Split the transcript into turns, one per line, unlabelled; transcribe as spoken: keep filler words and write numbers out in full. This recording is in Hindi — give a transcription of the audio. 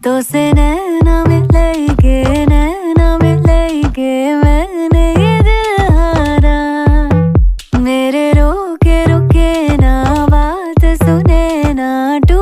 तो से नैना मिलेगे नैना मिलेगे मैंने ये दिल हारा। मेरे रोके रुके ना बात सुने ना टू